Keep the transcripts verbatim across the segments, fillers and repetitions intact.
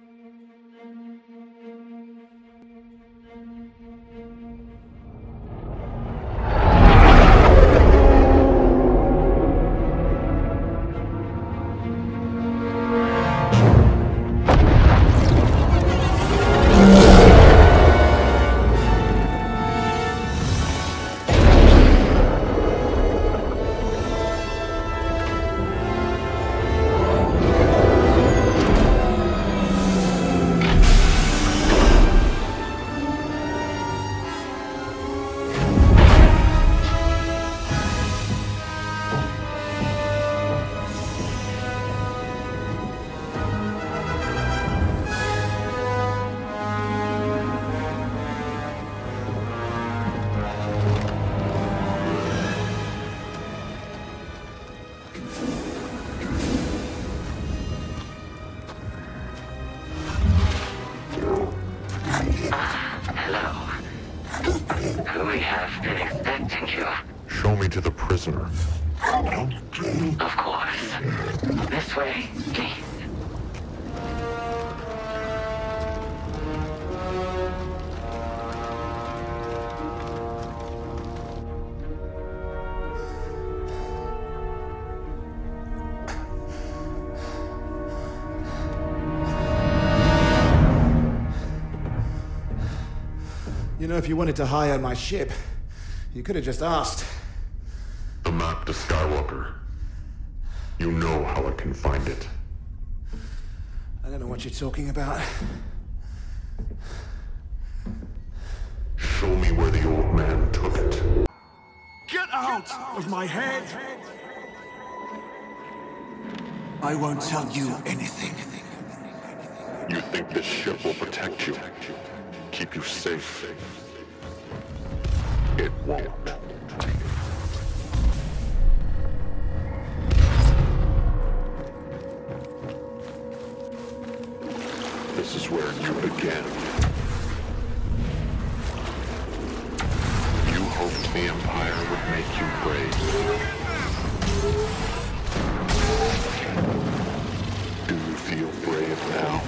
We have been expecting you. Show me to the prisoner. Of course. This way, please. You know, if you wanted to hire my ship, you could have just asked. The map to Skywalker. You know how I can find it. I don't know what you're talking about. Show me where the old man took it. Get out of my head! I won't tell you anything. You think this ship will protect you? Keep you safe? It won't. This is where you began. You hoped the Empire would make you brave. Do you feel brave now?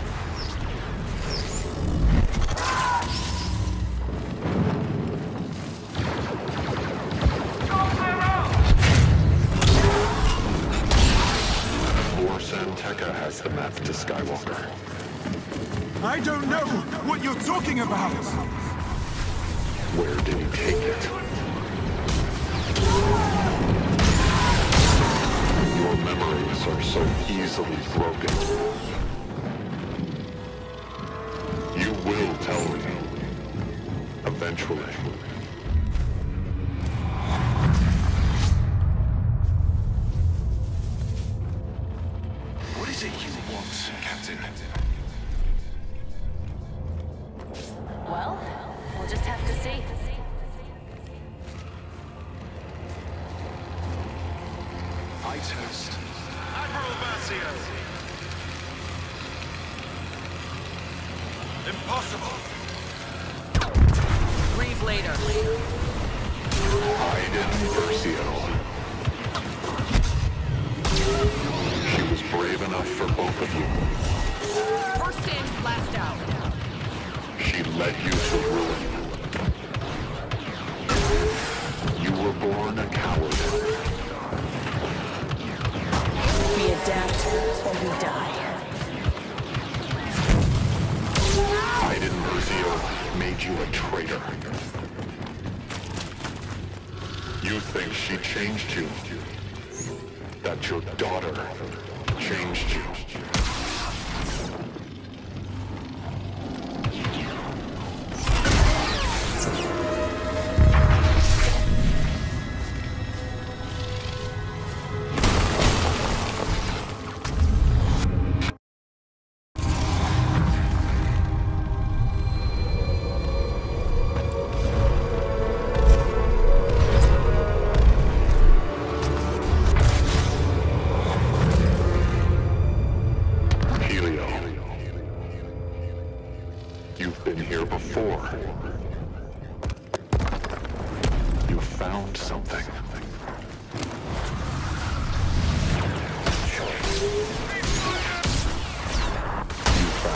Tekka has the map to Skywalker. I don't know what you're talking about! Where did he take it? Your memories are so easily broken. You will tell me. Eventually. What is it you want, Captain? Well, we'll just have to see. I toast Admiral Versio. Impossible. Breathe later. Iden Versio. She was brave enough for both of you. First in, last out. She led you to ruin. You were born a coward. We adapt or we die. Iden Versio made you a traitor. You think she changed you? That your daughter changed you? You've been here before. You found something. You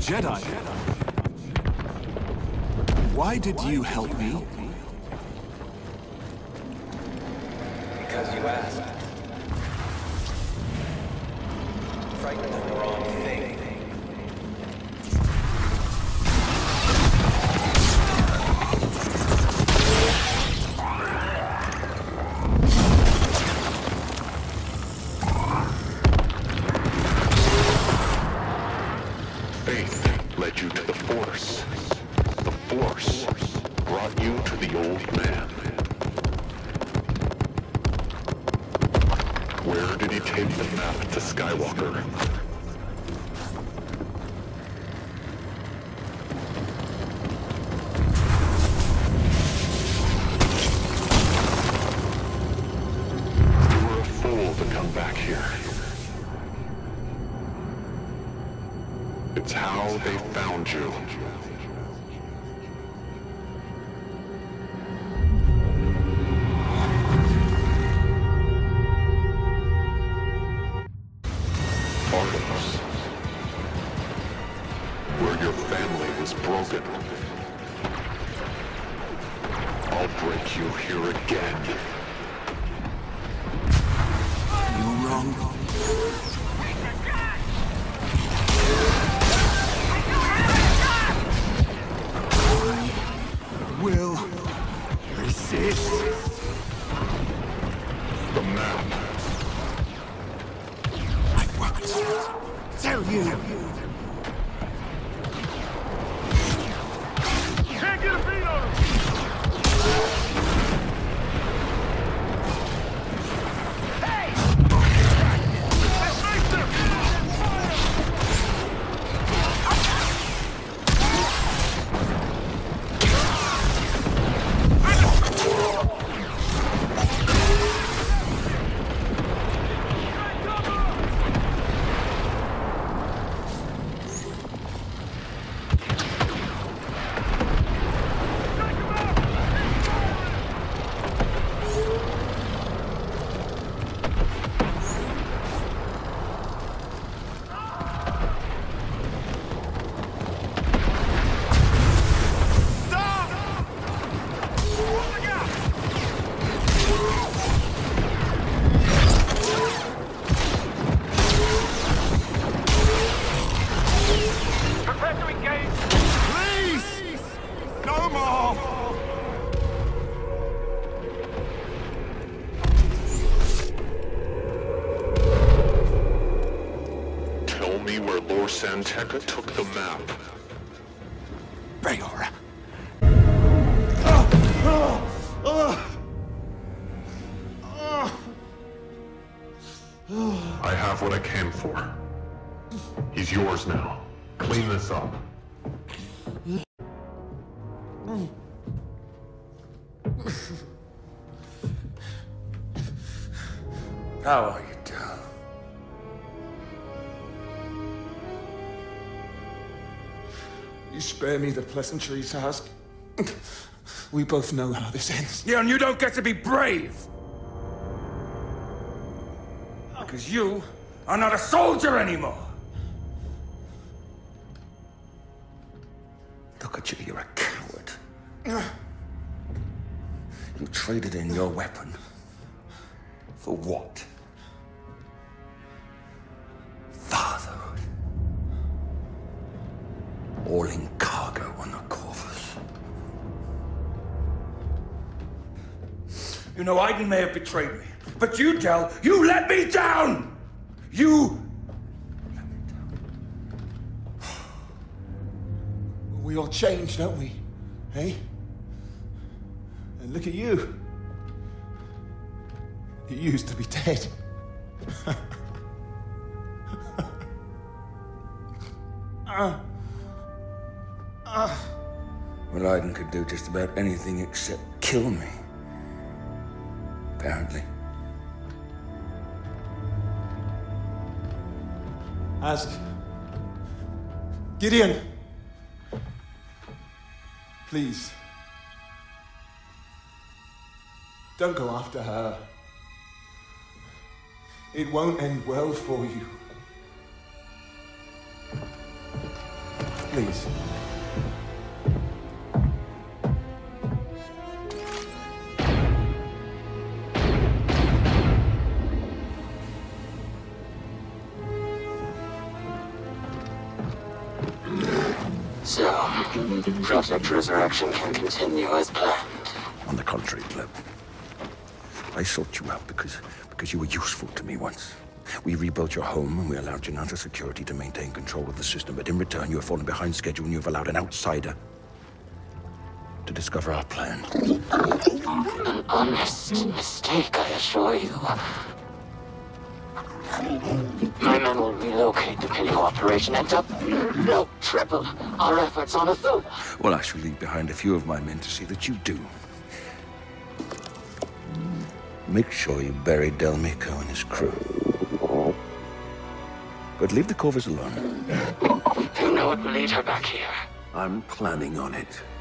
Jedi. Why did you help me? Because you asked. Frightened of the wrong thing. Faith led you to the Force. The Force brought you to the old man. Where did he take the map to Skywalker? You were a fool to come back here. It's how they found you. Artemis. Where your family was broken. I'll break you here again. You wrong. Will resist. The map. I won't tell you. Can't get a beat on him! Hey! I sniped him! Santeca took the map. Bayor. I have what I came for. He's yours now. Clean this up. How are you, Dal? You spare me the pleasantries, task. We both know how this ends. Yeah, and you don't get to be brave! Because you are not a soldier anymore! Look at you, you're a coward. You traded in your weapon. For what? Fatherhood. All in cargo on the Corvus. You know, Aiden may have betrayed me, but you, Del, you let me down! You let me down. We all change, don't we? Hey? And look at you. You used to be dead. uh. Uh. Well, Aiden could do just about anything except kill me. Apparently. Ask. Gideon. Please. Don't go after her. It won't end well for you. please. So, Project Resurrection can continue as planned. On the contrary, Gleb. I sought you out because, because you were useful to me once. We rebuilt your home and we allowed Janata Security to maintain control of the system, but in return you have fallen behind schedule and you have allowed an outsider to discover our plan. An honest mistake, I assure you. My men will relocate the Pinnacle operation and double, no, triple, our efforts on Athula. Well, I shall leave behind a few of my men to see that you do. Make sure you bury Delmico and his crew. But leave the Corvus alone. You know what will lead her back here? I'm planning on it.